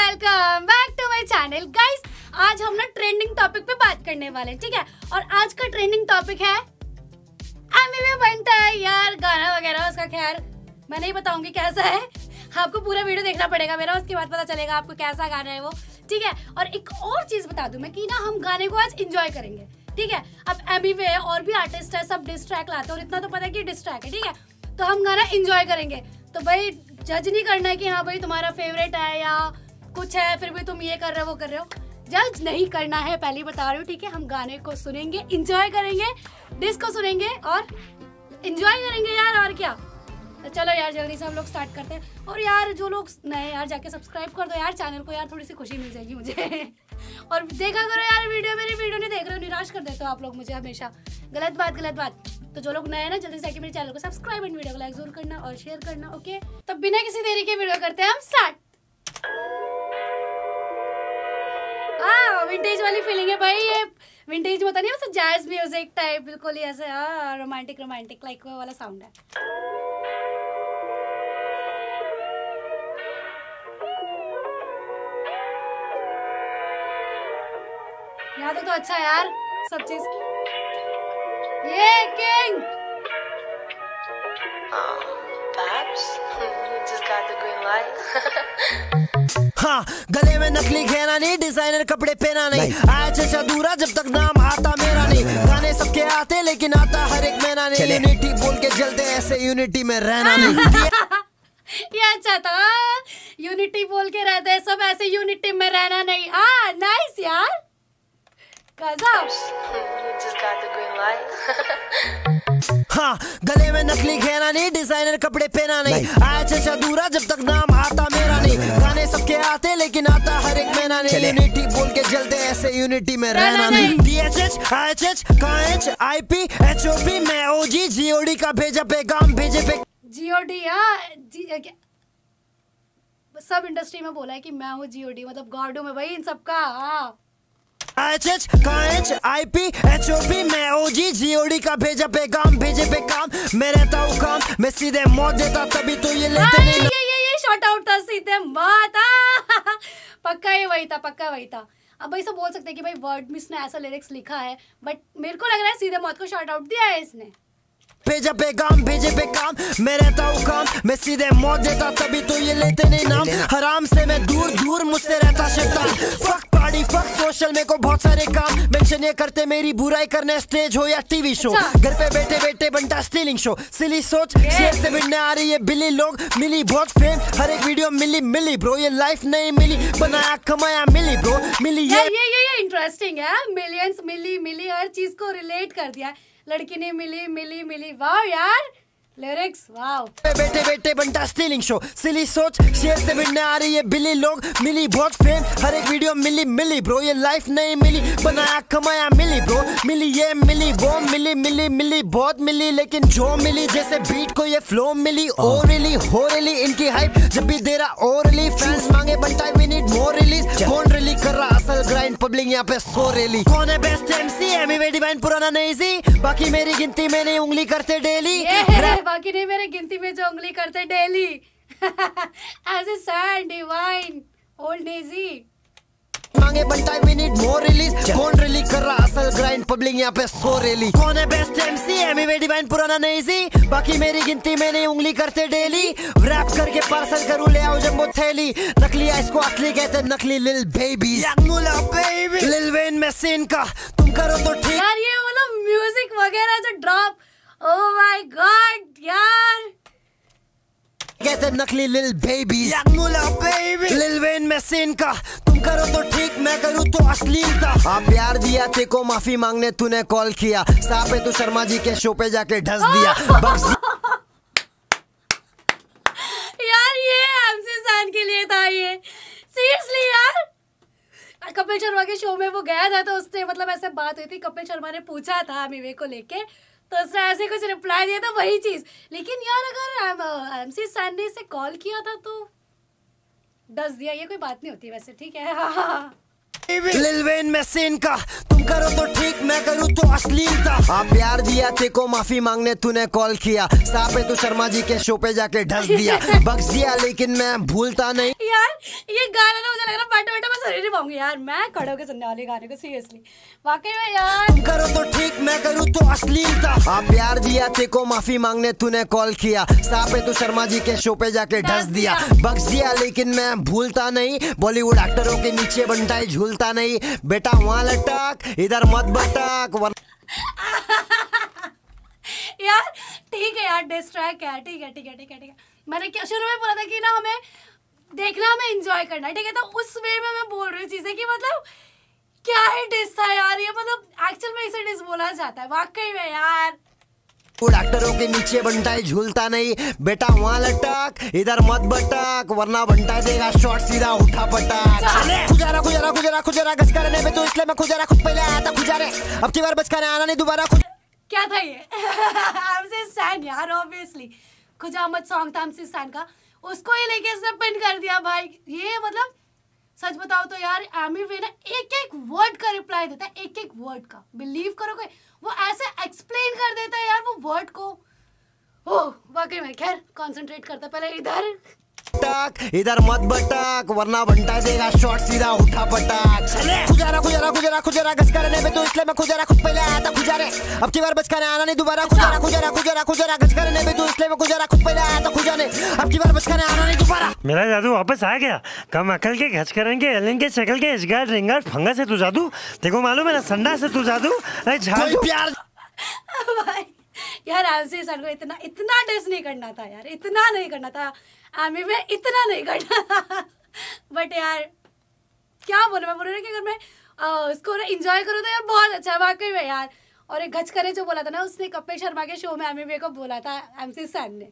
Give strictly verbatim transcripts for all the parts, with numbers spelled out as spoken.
Welcome back to my channel guys. आज हम ना ट्रेंडिंग टॉपिक पे बात करने वाले हैं, ठीक है। और आज का ट्रेंडिंग टॉपिक है एमी में बनता है यार गाना वगैरह। उसका खैर मैं नहीं बताऊंगी कैसा है, आपको पूरा वीडियो देखना पड़ेगा मेरा, उसके बाद पता चलेगा आपको कैसा गाना है वो, ठीक है। और एक और चीज बता दूं मैं कि ना हम गाने को आज इंजॉय करेंगे, ठीक है। अब एमी वे और भी आर्टिस्ट है, सब डिस ट्रैक लाते हैं और इतना तो पता है कि डिस ट्रैक है, ठीक है। तो हम गाना इंजॉय करेंगे, तो भाई जज नहीं करना है कि हाँ भाई तुम्हारा फेवरेट है या कुछ है फिर भी तुम ये कर रहे हो वो कर रहे हो, जज नहीं करना है, पहले बता रही हूँ, ठीक है। हम गाने को सुनेंगे, इंजॉय करेंगे, डिस्क को सुनेंगे और इंजॉय करेंगे यार, और क्या। तो चलो यार जल्दी से हम लोग स्टार्ट करते हैं। और यार जो लोग नए यार जाके सब्सक्राइब कर दो यार चैनल को, यार थोड़ी सी खुशी मिल जाएगी मुझे और देखा करो यार वीडियो, मेरी वीडियो नहीं देख रहे हो, निराश कर देते हो आप लोग मुझे हमेशा, गलत बात गलत बात। तो जो लोग नए हैं ना जल्दी से मेरे चैनल को सब्सक्राइब एंड वीडियो को लाइक जरूर करना और शेयर करना, ओके। तो बिना किसी देरी के वीडियो करते हैं हम स्टार्ट। हाँ विंटेज वाली फीलिंग है भाई, ये विंटेज में होता नहीं वैसे जैज म्यूजिक टाइप, बिल्कुल ही ऐसे हाँ रोमांटिक रोमांटिक लाइक वो वाला साउंड है। यहाँ तो, तो अच्छा है यार सब चीज, ये किंग हाँ गले में नकली घेरा नहीं, डिजाइनर कपड़े पहना नहीं, आया चचा दूरा जब तक नाम आता मेरा नहीं। गाने सबके आते लेकिन आता हर एक महीना नहीं, यूनिटी बोल के जलते ऐसे यूनिटी में रहना नहीं ये अच्छा था, यूनिटी बोल के रहते हैं सब ऐसे यूनिटी में रहना नहीं। हाँ नाइस यार, हाँ गले में नकली घेरा नहीं, डिजाइनर कपड़े पहना नहीं, आया चचा दूरा जब तक नाम आता मेरा नहीं। गाने सबके आते लेकिन आता हर एक महीना नहीं, यूनिटी बोल के जलते ऐसे यूनिटी में रहना नहीं। डीएचएच आईएचएच काएच आईपी एचओपी मैं ओजी जीओडी का भेजा पैगाम भेजे पे जीओडी। हाँ जी, सब इंडस्ट्री में बोला है कि मैं हूँ जीओडी, मतलब गॉड हूँ मैं भाई इन सबका। हाँ आईएचएच काएच आईपी एचओपी मैं ओजी जीओडी का भेजा पैगाम भेजे पे काम, मैं रहता हूँ काम, मैं सीधे मौत देता तभी तो ये लेते नहीं। ये ये ये शॉट आउट था, सीधे मौत। पक्का ये वही था, पक्का वही था। अब भाई सब बोल सकते हैं कि भाई वर्ड मिस ने ऐसा लिरिक्स लिखा है, बट मेरे को लग रहा है सीधे मौत को शॉट आउट दिया है इसने। भेजा पैगाम भेजे पे काम, मैं रहता हूँ काम, मैं सीधे मौत देता तभी तो ये लेते नहीं नाम। हराम से मैं दूर दूर मुझसे रहता शैतान, फक पार्टी फक सोशल में को बहुत सारे काम, मेंशन ये करते मेरी बुराई करने स्टेज हो या टीवी शो, घर पे बैठे बैठे बनता स्टीलिंग शो। सिली सोच शेर से भिड़ने आ रही है बिल्ली लोग, मिली बहुत फेम हर एक वीडियो मिली मिली ब्रो, ये लाइफ नहीं मिली बनाया कमाया मिली ब्रो मिली। ये ये ये ये इंटरेस्टिंग है, मिलियंस मिली मिली हर चीज को रिलेट कर दिया, लड़की ने मिली मिली मिली, वाह यार लिरिक्स वाह। बैठे बैठे बनता स्टीलिंग शो, सिली सोच शेर से भिड़ने आ रही है बिल्ली लोग, मिली बहुत फेम हर एक वीडियो मिली मिली ब्रो, ये लाइफ नहीं मिली बनाया कमाया मिली ब्रो मिली। ये मिली वो मिली मिली मिली बहुत मिली, लेकिन जो मिली जैसे बीट को ये फ्लो मिली। ओरली हो रही इनकी हाइप जब भी दे रहा ओरली, फैंस मांगे बनता वी नीड मोर रिलीज, कौन रिली कर रहा असल ग्राइंड पब्लिक यहाँ पे सो रेली। कौन है best MC Emiway Divine पुराना नहीं सी, बाकी मेरी गिनती में नहीं उंगली करते डेली, बाकी नहीं मेरे गिनती में जो उंगली करते daily as a sand Divine old easy मांगे बनता वी नीड मोर रिलीज, कौन रिली कर रहा असल ग्राइंड पब्लिक यहाँ पे सो रेली। कौन है best MC Emiway Divine पुराना नहीं सी, बाकी मेरी गिनती में नहीं उंगली करते डेली, रैप करके पार्सल करूँ ले आओ जंबो थैली, नकली इसको असली कहते नकली Lil Baby baby Lil Wayne में सीन का तुम करो तो ठीक यार। ये मतलब म्यूजिक वगैरह जो ड्रॉप, ओह माय गॉड यार, कहते नकली Lil Babies baby Lil Wayne में सीन का तुम करो तो ठीक मैं करूँ तो अश्लीलता। आप प्यार दिया ते को माफी मांगने तूने कॉल किया, सापे तू शर्मा जी के शो पे जाके ढस दिया यार ये एमसी सैन के लिए था ये, सीरियसली यार। कपिल शर्मा के शो में वो गया था तो उससे मतलब ऐसे बात हुई थी, कपिल शर्मा ने पूछा था एमी को लेके तो उसने ऐसे कुछ रिप्लाई दिया था वही चीज, लेकिन यार अगर एमसी सैन ने इसे कॉल किया था तो दस दिया, ये कोई बात नहीं होती वैसे, ठीक है। लिल वेन में सीन का, तुम करो तो ठीक मैं करूँ तो अश्लीलता। आप प्यार दिया थे को माफी मांगने तूने कॉल किया, सापे तू शर्मा जी के शो पे जाके ढस दिया। बख्श दिया लेकिन मैं भूलता नहीं। यार ये गाना ना मुझे लग रहा बैठे बैठे मैं सुन नहीं पाऊंगी यार, मैं खड़े होकर सुनने वाली गाने को सीरियसली वाकई में यार। तुम करो तो ठीक मैं करूँ तो अश्लीलता। आप प्यार दिया थे को माफी मांगने तूने कॉल किया, सापे तू शर्मा जी के शो पे जाके ढस दिया। बख्श दिया लेकिन मैं भूलता नहीं, बॉलीवुड एक्टरों के नीचे बनता झूलता नहीं। बेटा वहाँ लटक इधर मत बटक वर... यार ठीक है यार, डिस्ट्रैक्ट है, ठीक है ठीक है ठीक है ठीक है। मैंने क्या शुरू में बोला था कि ना हमें देखना, हमें एंजॉय करना है, ठीक है। तो उस वे में मैं बोल रही हूँ चीजें कि मतलब क्या ही डिस था यार ये, मतलब एक्चुअल में इसे डिस बोला जाता है वाकई में यार। डॉक्टरों के नीचे बनता है झूलता नहीं, बेटा वहाँ लटक इधर मत बटक वरना बनता देगा शॉट सीधा उठा पटक। खुजारा खुजारा खुजारा खुजारा गज करने पे तो इसलिए मैं खुजारा खुद पहले आया था खुजारे, अब की बार बच कर आना नहीं दोबारा। खुद क्या था ये? हमसे सैन यार, ऑब्वियसली खुजामत सॉन्ग था हमसे सैन का, उसको ही लेके सब पिन कर दिया भाई। ये मतलब सच बताओ तो यार एमी वे ना एक एक वर्ड का रिप्लाई देता है, एक एक वर्ड का, बिलीव करोगे वो ऐसे एक्सप्लेन कर देता है यार वो वर्ड को। ओह वाकई में खैर कंसंट्रेट करता पहले इधर टक इधर मत बटक वरना बनता देगा शॉट सीधा उठा पटक। खुजारा खुजारा खुजारा खुजारा गज करने पे तो इसलिए मैं खुजारा खुद पहले आया था खुजारे, अब की बार बच कर आना नहीं दोबारा। खुजारा खुजारा खुजारा खुजारा गज करने पे तो इसलिए मैं खुजारा खुद पहले आया था खुजाने, अब की बार बच कर आना नहीं दोबारा। मेरा जादू वापस आ गया, कम अकल के घच करेंगे एलिन के शक्ल के इसगार रिंगार फंगा से तू जादू, देखो मालूम है ना संडा से तू जादू। अरे झाड़ू प्यार भाई यार ऐसे सर को इतना इतना डिस नहीं करना था यार, इतना नहीं करना था आमी में, इतना नहीं करना था। बट यार क्या बोले, मैं बोल रही हूँ कि अगर मैं उसको ना इंजॉय करूँ तो यार बहुत अच्छा है वाकई में यार। और एक गच करे जो बोला था ना उसने कपिल शर्मा के शो में एमी वे को बोला था एमसी सैन ने,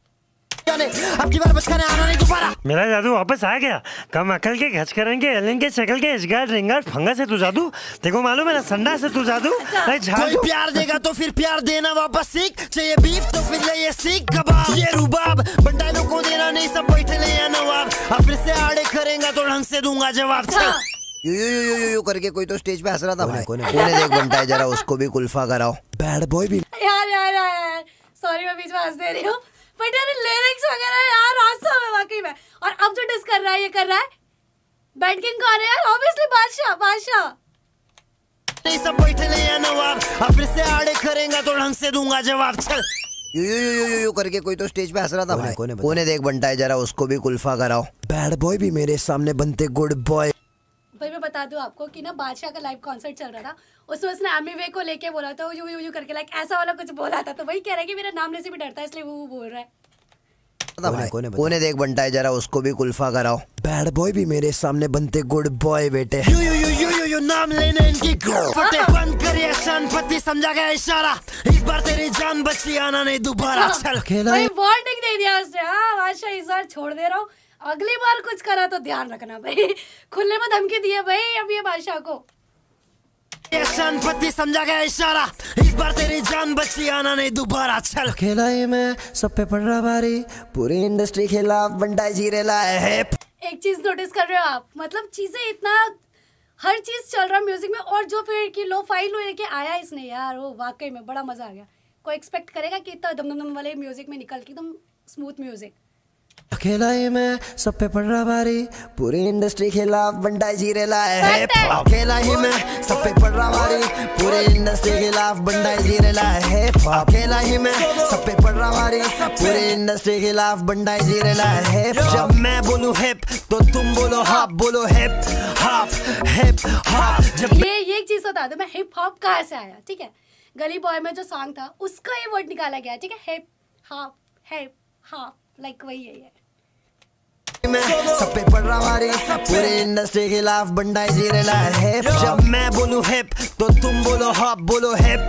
अब की बार बच कर आना नहीं दोबारा। मेरा जादू वापस आ गया, कम अकल के घच करेंगे एलिन के शक्ल के इसगार रिंगार फंगा से तू जादू, देखो मालूम है ना संडा से तू जादू। अरे कोई प्यार देगा तो फिर प्यार देना वापस सीख, चाहिए बीफ तो फिर ले ये सीख कबाब। ये रुबाब बंटाइलों को देना नहीं सब बैठे ले या नवाब, अब फिर से आड़े करेंगा तो ढंग से दूंगा जवाब। You you you you you करके कोई तो स्टेज पे हंस रहा था भाई, कोने देख बनता है जरा उसको भी कुल्फा कराओ। बैड बॉय भी यार यार यार सॉरी मैं बीच में हंस दे रही हूँ, बट यार लिरिक्स वगैरह यार हादसा है वाकई में। और अब जो डिस कर रहा है ये कर रहा है बैड किंग कौन है यार, ऑब्वियसली बादशाह बादशाह। नहीं सब बैठे ले या नवाब, अब फिर से आड़े करेगा तो ढंग से दूंगा जवाब। चल you you you you you करके कोई तो स्टेज पे हंस रहा था भाई, कोने कोने देख बनता है जरा उसको भी कुल्फा कराओ। बैड बॉय भी मेरे सामने बनते गुड बॉय। भाई मैं बता दूं आपको कि ना बादशाह का लाइव कॉन्सर्ट चल रहा था, उसमें उसने एमी वे को लेके बोला था यू यू यू करके, लाइक ऐसा वाला कुछ बोला था, तो वही कह रहा है कि मेरा नाम लेने से भी डरता है इसलिए वो बोल रहा है। कोने, कोने, कोने देख बनता है जरा उसको भी कुल्फा कराओ। बैड बॉय भी मेरे सामने बनते गुड बॉय बेटे। You you you you you you नाम लेने इनकी फटे बंद करिए शानपति समझा गया इशारा, इस बार तेरी जान बची आना नहीं दोबारा। चल खेला वार्निंग दे दिया उसने। हाँ बादशाह इस बार छोड़ दे रहा हूँ, अगली बार कुछ करा तो ध्यान रखना भाई। खुले में धमकी दी है भाई अब ये बादशाह को। शानपति समझा गया इशारा, इस बार तेरी जान बची आना नहीं दोबारा। चल खेला ही मैं सब पे पड़ रहा भारी, पूरी इंडस्ट्री खिलाफ बंटा जीरे लाए है। एक चीज नोटिस कर रहे हो आप, मतलब चीजें इतना हर चीज चल रहा म्यूजिक में, और जो फिर की लो फाइल लेके आया इसने यार वो वाकई में बड़ा मजा आ गया। कोई एक्सपेक्ट करेगा कि इतना दम दम वाले म्यूजिक में निकल के एकदम स्मूथ म्यूजिक। अकेला ही मैं सब पे पड़ रहा भारी, पूरी इंडस्ट्री खिलाफ बंटा जीरे लाए है। अकेला ही मैं सब पे पड़ रहा भारी, पूरी इंडस्ट्री खिलाफ बंटा जीरे लाए है। अकेला ही मैं सब पे पड़ रहा भारी, पूरी इंडस्ट्री खिलाफ बंटा जीरे लाए है। जब मैं बोलूं हिप तो तुम बोलो हाप, बोलो हिप हाप हिप हाप। जब ये ये एक चीज बता दो, मैं हिप हॉप कहाँ से आया, ठीक है। गली बॉय में जो सॉन्ग था उसका ये वर्ड निकाला गया, ठीक है, hip hop hip hop, like वही है ये। मैं सब पे पड़ रहा भारी, पूरी इंडस्ट्री खिलाफ बंटाई जीरे लाए है। जब मैं बोलूं हिप तो तुम बोलो हॉप, बोलो हिप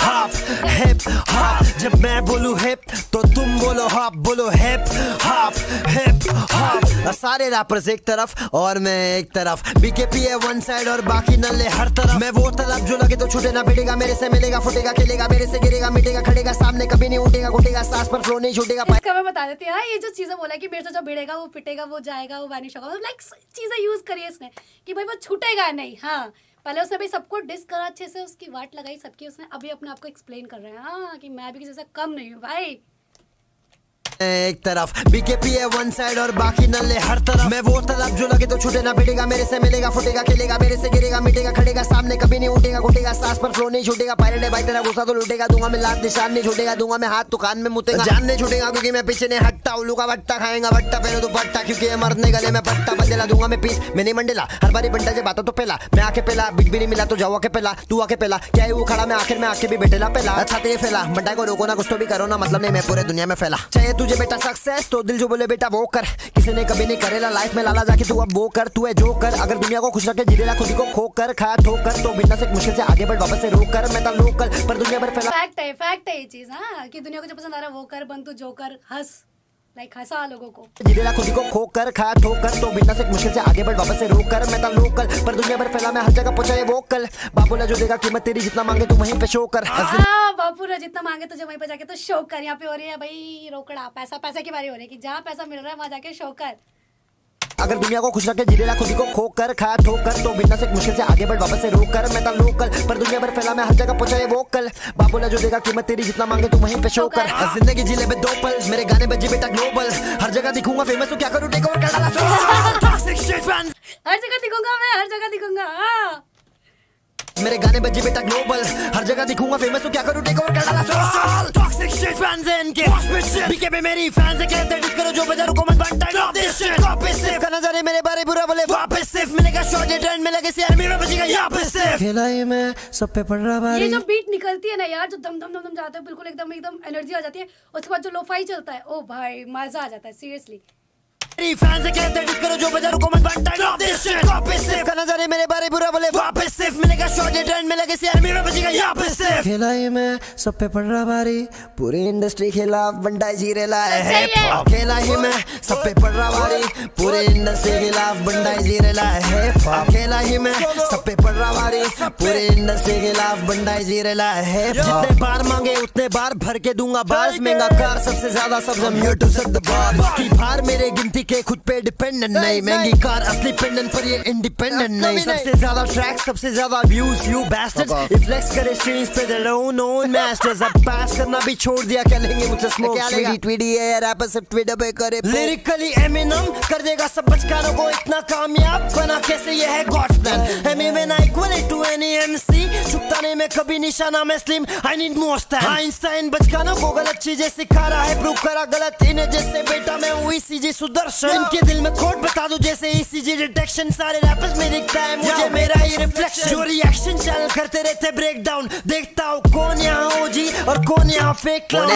हॉप हिप हॉप। जब मैं बोलूं हिप तो तुम बोलो हॉप, बोलो हिप हॉप हिप हॉप। सारे रैपर्स एक तरफ और मैं एक तरफ, बीकेपी है वन साइड और बाकी नल्ले हर तरफ। मैं वो तलब जो लगे तो छूटे ना भिड़ेगा, मेरे से मिलेगा फुटेगा खेलेगा, मेरे से गिरेगा मिटेगा खड़ेगा, सामने कभी नहीं उठेगा घुटेगा, सांस पर फ्लो नहीं छूटेगा। इसका मैं बता देती हूँ, ये जो चीजें बोला कि मेरे से जो भिड़ेगा वो पिटेगा वो जाएगा वो वैनिश होगा, लाइक चीजें यूज करिए इसने कि भाई वो छूटेगा नहीं। हाँ, पहले उसने भाई सबको डिस करा अच्छे से, उसकी वाट लगाई सबकी, उसने अभी अपने आप को एक्सप्लेन कर रहे हैं हाँ कि मैं भी किसी से कम नहीं हूँ भाई। एक तरफ बीकेपी है वन साइड और बाकी नल्ले हर तरफ। मैं वो तलब जो लगे तो छूटे ना भिड़ेगा, मेरे से मिलेगा फुटेगा खेलेगा, मेरे से गिरेगा मिटेगा खड़ेगा, सामने कभी नहीं उठेगा घुटेगा, सांस पर फ्लो नहीं छूटेगा। पायलट है भाई तेरा गुस्सा तो लूटेगा, दूंगा मैं लात निशान नहीं छूटेगा, दूंगा मैं हाथ तो कान में मुतेगा, जान नहीं छूटेगा क्योंकि मैं पीछे नहीं हटता। उल्लू का भट्टा खाएगा भट्टा पहले तो पट्टा, क्योंकि मरने गले में पट्टा बंदेला दूंगा मैं पीस। मैं नहीं मंडेला हर बारी बंटा जे बातों तो पहला, मैं आके पहला बिट भी नहीं मिला तो जाओ आके पहला, तू आके पहला क्या है वो खड़ा मैं आखिर में आके भी बैठेला पहला। अच्छा तेरे फैला बंटा को रोको ना कुछ तो भी करो ना, मतलब नहीं मैं पूरे दुनिया में फैला। चाहिए तुझे बेटा सक्सेस तो दिल जो बोले बेटा वो कर, किसी ने कभी नहीं करेला लाइफ में लाला जाके तू अब वो कर, तू है जो कर। अगर दुनिया को खुश रखे जीरेला खुद को खो कर, खा ठोकर तो बिना से मुश्किल से आगे बढ़ वापस से रोक कर। मैं था लोकल पर दुनिया भर फैला। फैक्ट है, फैक्ट है ये चीज हाँ कि दुनिया को जो पसंद आ रहा है वो कर, बन तू जो कर, हंस लाइक हंसा लोगों को, जीरेला खुद को खो कर खा ठोकर तो बिना से मुश्किल से आगे बढ़ वापस से रोक कर। मैं था लोकल पर दुनिया भर फैला, मैं हर जगह पहुंचा ये वोकल। बाबूला जो देगा कीमत तेरी जितना मांगे तू वहीं पे शो कर। बापूरा जितना मांगे तुझे वहीं पे जाके तो शो कर। यहाँ पे हो रही है भाई रोकड़ा, पैसा पैसा की बारी हो रही है कि जहाँ पैसा मिल रहा है वहाँ जाके शो कर। अगर दुनिया को खुश रखे जीरेला खुद को खो कर खा ठोकर तो बिना से मुश्किल से आगे बढ़ वापस से रोक कर। मैं था लोकल पर दुनिया भर फैला, मैं हर जगह पहुंचा ये वोकल। बाबूला जो देगा कीमत तेरी जितना मांगे तू वहीं पे शो कर। जिंदगी जिले में दो पल, मेरे गाने बजे बेटा ग्लोबल, हर जगह दिखूंगा फेमस तो क्या करूं टेक ओवर कर डाला। हर जगह दिखूंगा मैं, हर जगह दिखूंगा हाँ। मेरे गाने बजे बेटा ग्लोबल, हर जगह दिखूंगा फेमस तो क्या करूं टेक ओवर कर डाला। टॉक्सिक शिट फैंस हैं इनके, बीकेपी मेरी फैंस है कहते डिस करो जो बजारो को मत बनता। ड्रॉप दिस शिट कॉपी सिर्फ खाना जाने मेरे बारे बुरा बोले वापस सिर्फ मिलेगा शॉर्ट ट्रेंड में लगे सीआर में बजेगा यहां पे सिर्फ खेलाई में सब पे पड़ रहा भारी। ये जो बीट निकलती है ना यार, जो दम दम दम दम जाता है बिल्कुल एकदम एकदम एनर्जी आ जाती है, उसके बाद जो लोफाई चलता है ओ भाई मजा आ जाता है सीरियसली। मेरी फैंस है कहते डिस करो जो बजारो को मत बनता। ड्रॉप दिस शिट कॉपी सिर्फ खाना जाने मेरे बारे बुरा बोले वापस सिर्फ मिलेगा शॉर्ट ट्रेंड में लगे सीआर में बजेगा यहां पे सिर्फ खेलाई में सब पे पड़ रहा भारी, पूरी इंडस्ट्री खिलाफ बंटा जीरेला है। खेला ही में सब पे पड़ रहा भारी, पूरी इंडस्ट्री खिलाफ बंटा जीरेला है। खेला ही में सब पे पड़ रहा भारी, पूरी इंडस्ट्री खिलाफ बंटा जीरेला है। जितने बार मांगे उतने बार भर के दूंगा बार्स, महंगा कार सबसे ज्यादा सबसे mute to set the bar. की भार मेरे गिनती के खुद पे डिपेंडेंट नहीं, महंगी कार असली पेंडेंट पर ये इंडिपेंडेंट नहीं। सबसे ज्यादा ट्रैक सबसे ज्यादा व्यूज यू बास्टर्ड्स, इफ्लेक्स करे स्ट्रीम्स पे देयर ओन ओन मास्टर्स। अब पास करना भी छोड़ दिया क्या लेंगे मुझसे स्मोक ट्वीडी ट्वीडी है रैपर सिर्फ ट्विटर पे करे लिरिकली एमिनम कर देगा सब बचकारों को इतना कामयाब बना कैसे ये है God's plan. Um when I equal to any MC, छुपता नहीं मैं कभी निशाना में slim I need more stand. Einstein बचकानों को गलत चीजें सिखा रहा है, प्रूव करा गलत इन्हें जैसे बेटा मैं हुई सीजी सुदर्शन। इनके दिल में खोट बता दूं जैसे ईसीजी डिटेक्शन, सारे रैपर्स में दिखता है मुझे मेरा ही रिफ्लेक्शन। जो रिएक्शन चैनल करते रहते ब्रेक डाउन, देखता हूँ कौन यहाँ ओजी और कौन यहाँ फेक क्लाउन।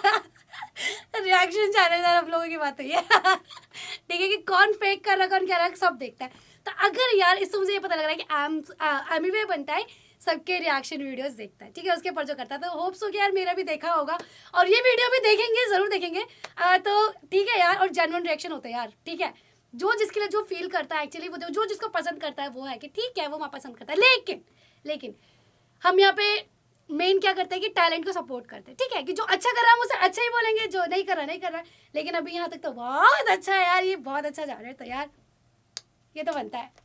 रिएक्शन चैनल आप लोगों की बात हुई है ठीक है कि कौन फेक कर रहा कौन कह रहा है सब देखता है। तो अगर यार इससे मुझे ये पता लग रहा है कि एमिवे बनता है सबके रिएक्शन वीडियोस देखता है, ठीक है उसके ऊपर जो करता है, तो होप्स हो कि यार मेरा भी देखा होगा और ये वीडियो भी देखेंगे जरूर देखेंगे आ, तो ठीक है यार। और जेन्युइन रिएक्शन होता है यार, ठीक है जो जिसके लिए जो फील करता है एक्चुअली वो जो जिसको पसंद करता है वो है कि ठीक है वो वहाँ पसंद करता है। लेकिन लेकिन हम यहाँ पे मेन क्या करते हैं कि टैलेंट को सपोर्ट करते हैं, ठीक है कि जो अच्छा कर रहा है उसे अच्छा ही बोलेंगे, जो नहीं कर रहा नहीं कर रहा। लेकिन अभी यहाँ तक तो बहुत अच्छा है यार, ये बहुत अच्छा जा रहा है, तो यार ये तो बनता है।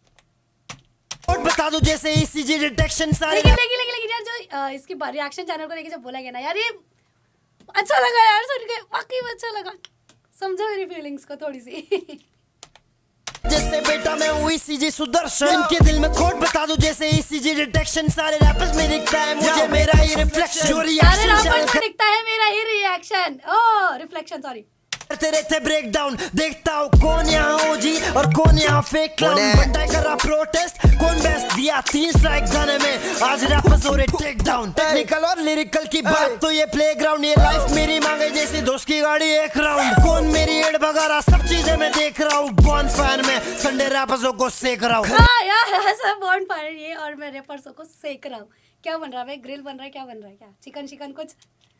और बता दो जैसे ईसीजी डिटेक्शन सारे लेकिन लेकिन लेकिन लेकिन यार जो आ, इसकी रिएक्शन चैनल को लेके जब बोला गया ना यार ये अच्छा लगा यार सुन के, वाकई में अच्छा लगा। समझो मेरी फीलिंग्स को थोड़ी सी जैसे बेटा मैं हुई सीजी सुदर्शन। इनके दिल में खोट बता दूं जैसे ईसीजी डिटेक्शन, सारे रैपर्स में दिखता है मुझे मेरा ही रिफ्लेक्शन। जो रिएक्शन सारे रैपर्स में दिखता है मेरा ही रिएक्शन ओह रिफ्लेक्शन सॉरी करते रहते ब्रेक डाउन, देखता हूँ कौन यहाँ ओजी और कौन यहाँ फेक क्लाउन। बंटा कर रहा प्रोटेस्ट कौन बेस्ट दिया तीन स्ट्राइक गाने में, आज रैपर्स हो रहे टेक डाउन। टेक्निकल और लिरिकल की बात तो ये प्लेग्राउंड, ये लाइफ मेरी मांगे जैसी दोस्त की गाड़ी एक राउंड। कौन मेरी एड वगैरह सब चीजें मैं देख रहा हूँ बॉन फायर में, संडे रैपर्सों को सेक रहा हूँ। हाँ यार ऐसा बॉन्ड फायर ये और मैं रैपर्सों को सेक रहा हूँ। क्या बन रहा है भाई? ग्रिल बन रहा है? क्या बन रहा है? क्या चिकन चिकन कुछ?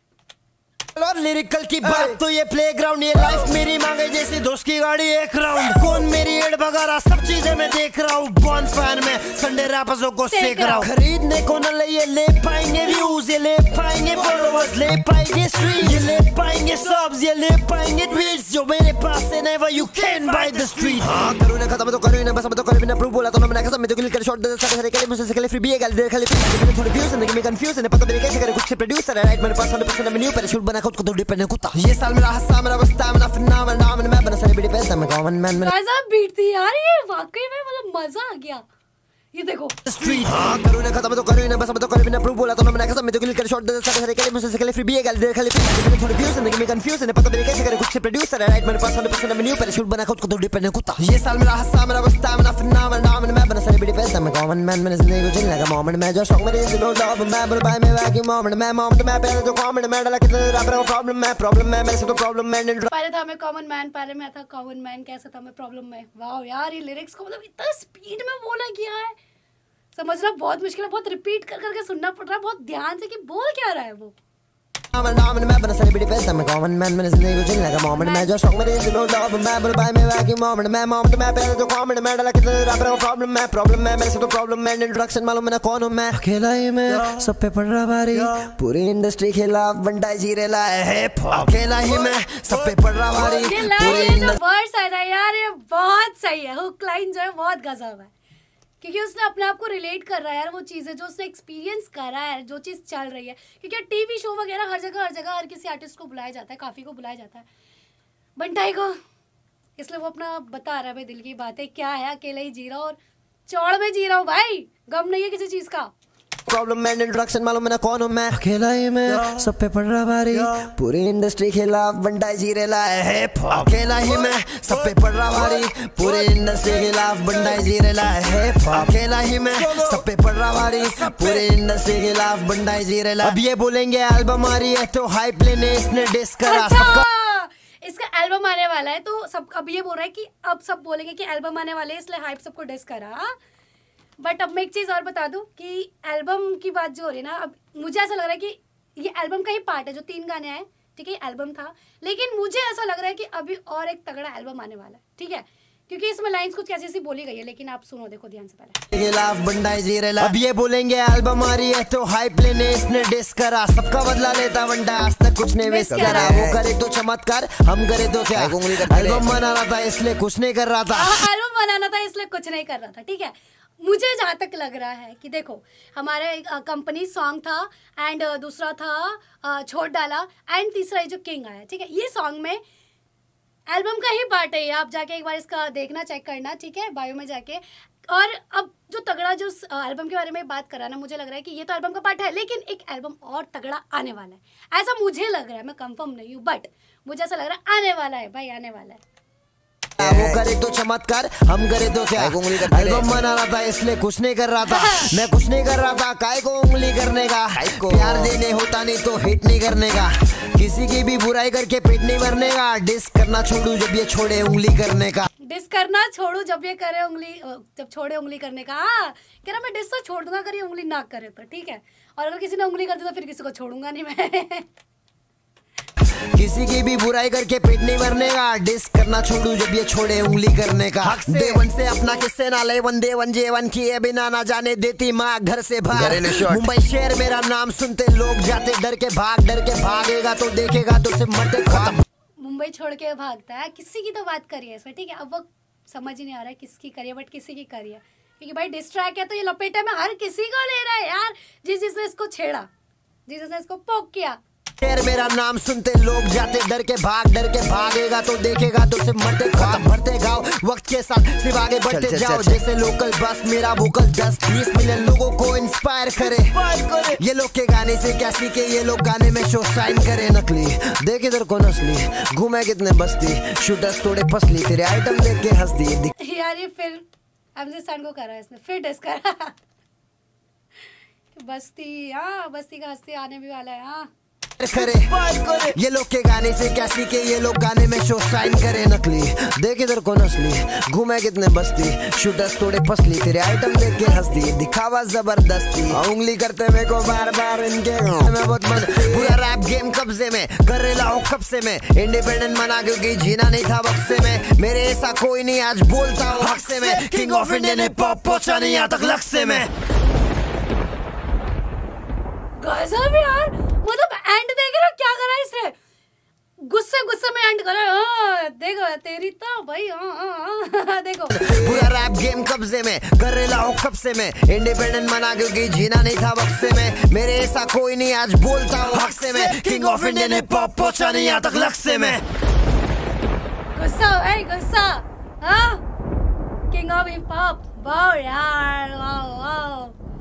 और लिरिकल की बात तो ये प्लेग्राउंड, ये लाइफ मेरी मांगे जैसी दोस्त की गाड़ी एक राउंड। कौन मेरी एड वगैरह सब चीजें मैं देख रहा हूँ। बॉन फैन में संडे रैपर्सों को सेक रहा हूँ। खरीदने को न ले ये ले पाएंगे व्यूज, ये ले पाएंगे फॉलोअर्स, ले पाएंगे स्ट्रीम्स, ये ले पाएंगे सब्स, ये ले पाएंगे ट्वीट्स जो मेरे पास से never you can buy the street. हाँ करूँ ना खत्म तो करूँ ना बस तो करूँ ना प्रूव बोला तो मैं कसम में तो किल कर शॉट दे सकता है। मुझसे से खाली फ्री भी है गाली दे खाली फ्री थोड़ी व्यूज जिंदगी में कंफ्यूज है पता मेरे कैसे करे कुछ से प्रोड्यूसर है राइट मेरे पास हंड्रेड परसेंट मेन्यू पर शूट बना खुद को तो डिपेंड है कुत्ता। ये साल मेरा हस्सा मेरा बस्ता मेरा फिनामिना नाम मैं बना सारी बड़ी पैसा मैं कॉमन मैन में कैसा बीट थी यार ये, वाकई में मतलब मजा आ गया। ये देखो स्ट्रीट। हाँ करूँ ना खत्म तो करूँ ना बस तो करूँ ना प्रूव बोला तो मैं कसम में तो किल कर शॉट दे सकता है। खाली मुझसे से खाली फ्री भी है गाली दे खाली फ्री थोड़ी व्यूज जिंदगी में कंफ्यूज है पता मेरे कैसे करे कुछ से प्रोड्यूसर है राइट मेरे पास हंड्रेड परसेंट मेन्यू पर शूट बना खुद को तो डिपेंड है कुत्ता। ये साल मेरा हस्सा मेरा बस्ता मेरा फिनामिना नाम मैं बना सारी बड़ी पैसा मैं कॉमन मैन मैंने जिंदगी को जीने का मोमेंट मैं जो शौक मेरे जैसे नो लव मैं बोल बाय मैं वाकी मोमेंट मैं मोमेंट मैं पहले तो कमेंट मैं डाला कितना रैपर प्रॉब्लम मैं प्रॉब्लम मैं मेरे से तो प्रॉब्लम मैं पहले था मैं कॉमन मैन, पहले मैं था कॉमन मैन, कैसा था मैं प्रॉब्लम में। वाह यार ये लिरिक्स को मतलब इतना स्पीड में बोला गया है, समझना बहुत मुश्किल है। बहुत रिपीट कर करके सुनना पड़ रहा है बहुत ध्यान से कि बोल क्या रहा है वो। नाम मैं बना सारी बड़ी पैसा मैं कॉमन मैन मैंने जिंदगी को जीने का मोमेंट मैं जो शौक मेरे जैसे नो लव मैं बोल बाय मैं वाकी मोमेंट मैं मोमेंट मैं पहले तो कमेंट मैं डाला कितना रैपर प्रॉब्लम मैं प्रॉब्लम मैं मेरे से तो प्रॉब्लम मैं इंट्रोडक्शन मालूम मैं कौन हूं मैं अकेला ही मैं सब पे पड़ रहा भारी पूरी इंडस्ट्री खिलाफ बंटा जी रेला है अकेला ही मैं सब पे पड़ रहा भारी पूरी जो वर्ड्स है ना यार ये बहुत सही है। हुक लाइन जो है बहुत गजब है क्योंकि उसने अपने आप को रिलेट कर रहा है यार वो चीज़ें जो उसने एक्सपीरियंस करा है जो चीज़ चल रही है। क्योंकि टीवी शो वगैरह हर जगह हर जगह हर किसी आर्टिस्ट को बुलाया जाता है, काफ़ी को बुलाया जाता है, बंटाई को, इसलिए वो अपना बता रहा है भाई दिल की बातें क्या है। अकेला ही जी रहा और चौड़ में जी रहा हूँ भाई, गम नहीं है किसी चीज़ का। प्रॉब्लम मैं इंट्रोडक्शन मालूम मैं कौन हूं मैं अकेला ही मैं सब पे पड़ रहा भारी पूरी इंडस्ट्री खिलाफ बंटा जी रेला है अकेला ही मैं सब पे पड़ रहा भारी पूरी इंडस्ट्री खिलाफ बंटा जी रेला है अकेला ही मैं सब पे पड़ रहा भारी पूरी इंडस्ट्री खिलाफ बंटा जी रेला। अब ये बोलेंगे एल्बम आ रही है तो हाइप लेने इसने डिस करा सबका इसका एल्बम आने वाला है तो सब अब ये बोल रहा है कि अब सब बोलेंगे कि एल्बम आने वाले इसलिए हाइप सबको डिस करा। बट अब मैं एक चीज़ और बता दूं कि एल्बम की बात जो हो रही है ना, अब मुझे ऐसा लग रहा है कि ये एल्बम का ही पार्ट है जो तीन गाने आए, ठीक है एल्बम था, लेकिन मुझे ऐसा लग रहा है कि अभी और एक तगड़ा एल्बम आने वाला है, ठीक है क्योंकि इसमें लाइंस कुछ कैसी ऐसी बोली गई है, लेकिन आप सुनो देखो ध्यान से पहले। खिलाफ बंडाई जी रेला अब ये बोलेंगे एल्बम आ रही है तो हाइप लेने इसने डिस करा सबका बदला लेता बंडा आज तक कुछ नहीं वेस्ट करा। वो करे तो चमत्कार हम करे तो क्या, एल्बम बना रहा था इसलिए कुछ नहीं कर रहा था, एल्बम बनाना था इसलिए कुछ नहीं कर रहा था, ठीक है। मुझे जहाँ तक लग रहा है कि देखो हमारे कंपनी सॉन्ग था एंड दूसरा था छोड़ डाला एंड तीसरा ये जो किंग आया, ठीक है ये सॉन्ग में एल्बम का ही पार्ट है, आप जाके एक बार इसका देखना चेक करना, ठीक है बायो में जाके। और अब जो तगड़ा जो एल्बम के बारे में बात करा ना, मुझे लग रहा है कि ये तो एल्बम का पार्ट है लेकिन एक एल्बम और तगड़ा आने वाला है, ऐसा मुझे लग रहा है, मैं कंफर्म नहीं हूँ बट मुझे ऐसा लग रहा है आने वाला है भाई, आने वाला है। वो करे तो चमत्कार हम करे तो क्या, एल्बम बना रहा था इसलिए कुछ नहीं कर रहा था, मैं कुछ नहीं कर रहा था काय को उंगली करने का, प्यार देने होता नहीं तो हिट नहीं करने का, किसी की भी बुराई करके पेट नहीं भरने का, डिस करना छोड़ू जब ये छोड़े उंगली करने का, डिस करना छोड़ू जब ये करे उंगली जब छोड़े उंगली करने का। हाँ कह रहा मैं डिस तो छोड़ दूंगा अगर ये उंगली ना करे तो, ठीक है, और अगर किसी ने उंगली कर दी तो फिर किसी को छोड़ूंगा नहीं मैं किसी की भी बुराई करके पेट नहीं भरने का, डिस करना छोड़ू जब ये छोड़े उंगली करने का, देवन से अपना किससे ना ले वन देवन जेवन किए बिना ना जाने देती माँ घर से बाहर, मुंबई शहर मेरा नाम सुनते लोग जाते डर के भाग, डर के भागेगा तो देखेगा तो सिर्फ मरते खत्म। मुंबई छोड़ के भागता है, किसी की तो बात करिए इसमें, ठीक है अब वो समझ ही नहीं आ रहा है किसकी करिए बट किसी की करिए, क्योंकि भाई डिस्ट्रैक्ट है तो ये लपेटे में हर किसी को ले रहा है यार, जिस जिसने इसको छेड़ा जिस जिसने इसको पोक किया। शहर मेरा नाम सुनते लोग जाते डर के भाग, डर के भागेगा तो देखेगा तो सिर्फ मरते खत्म, भरते गाओ वक्त के साथ सिर्फ आगे बढ़ते चल, जाओ चल, जैसे लोकल बस मेरा वोकल दस बीस मिलियन लोगों को इंस्पायर करे, ये लोग के गाने से क्या सीखे ये लोग गाने में शो साइन करे, नकली देख इधर को नस्ली घूमे कितने बस्ती शूटर्स थोड़े फसली तेरे आइटम देख के हंस दी यार ये फिर एमजे सैंड को करा इसने फिर डिस करा बस्ती, हाँ बस्ती का हस्ती आने भी वाला है। हाँ करे ये लोग के गाने से क्या सीखे, ये लोग गाने में शो साइन करे नकली। देख इधर को नस्ली घूमे कितने बस्ती, शूटर्स थोड़े फसली, तेरे आइटम देख के हंसती, दिखावा जबरदस्ती, उंगली करते मेरे को बार बार इनके मैं बहुत मन। पूरा रैप गेम कब्जे में कर रहा हूँ कब से मैं, इंडिपेंडेंट मना क्योंकि जीना नहीं था वक्त से मैं, मेरे ऐसा कोई नहीं आज बोलता हूँ हक से मैं, king of Indian hip hop पहुंचा नहीं यहाँ तक लक से मैं। गजब यार, मतलब एंड देख रहे हो क्या करा इसने, गुस्से गुस्से में एंड करा। हाँ, देखो तेरी तो भाई हाँ, हाँ, हाँ, देखो पूरा रैप गेम कब्जे में कर रहा हूँ कब से मैं, इंडिपेंडेंट मना क्योंकि जीना नहीं था वक्त से मैं, मेरे ऐसा कोई नहीं आज बोलता हूँ हक से मैं, king of Indian hip hop पहुंचा नहीं यहाँ तक लक से मैं। गुस्सा है गुस्सा, हाँ king of hip hop, wow यार वाओ वाओ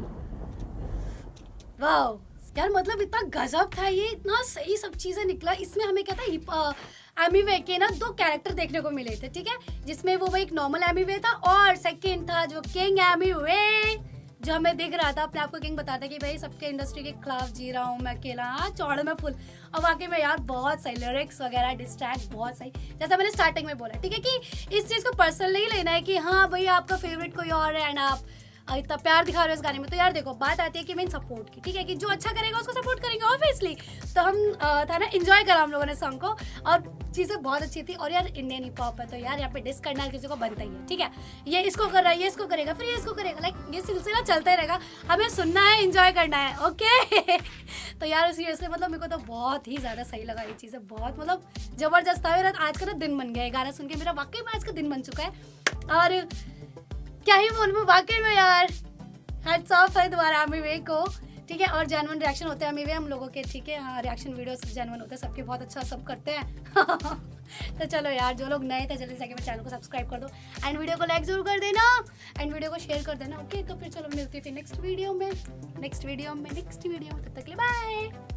वाओ यार, मतलब इतना गजब था ये, इतना सही सब चीजें निकला इसमें। हमें क्या था एमिवे के ना दो कैरेक्टर देखने को मिले थे, ठीक है, जिसमें वो वो एक नॉर्मल एमिवे था और सेकंड था जो किंग एमिवे, जो हमें दिख रहा था अपने आप को किंग बताता कि भाई सबके इंडस्ट्री के खिलाफ जी रहा हूँ मैं अकेला, हाँ चौड़े में फुल। और वाकई में यार बहुत सही लिरिक्स वगैरह, डिस्ट्रैक्ट बहुत सही, जैसा मैंने स्टार्टिंग में बोला, ठीक है, कि इस चीज़ को पर्सनल नहीं लेना है कि हाँ भाई आपका फेवरेट कोई और है एंड आप इतना प्यार दिखा रहे हो इस गाने में। तो यार देखो बात आती है कि मेन सपोर्ट की, ठीक है, कि जो अच्छा करेगा उसको सपोर्ट करेंगे ऑब्वियसली। तो हम आ, था ना एंजॉय करा हम लोगों ने सॉन्ग को और चीज़ें बहुत अच्छी थी। और यार इंडियन हिप हॉप है तो यार यहाँ पे डिस करना किसी को बनता ही है, ठीक है, ये इसको कर रहा है, ये इसको करेगा, फिर ये इसको करेगा, लाइक ये सिलसिला चलता ही रहेगा, हमें सुनना है, एंजॉय करना है, ओके। तो यार सीरियसली मतलब मेरे को तो बहुत ही ज़्यादा सही लगा ये चीज़ें, बहुत मतलब ज़बरदस्त था। मेरा आज का ना दिन बन गया है गाना सुन के, मेरा वाकई में आज का दिन बन चुका है। और क्या ही बोलूं वाकई में यार, हैट्स ऑफ है दोबारा एमिवे को, ठीक है। और जेन्युइन रिएक्शन होते हैं एमिवे हम लोगों के, ठीक है, हाँ रिएक्शन वीडियोस जेन्युइन होते हैं सबके, बहुत अच्छा सब करते हैं। तो चलो यार जो लोग नए थे जल्दी से मेरे चैनल को सब्सक्राइब कर दो एंड वीडियो को लाइक जरूर कर देना एंड वीडियो को शेयर कर देना, ओके। तो फिर चलो मिलती है फिर नेक्स्ट वीडियो में नेक्स्ट वीडियो में नेक्स्ट वीडियो में तब तक के लिए बाय।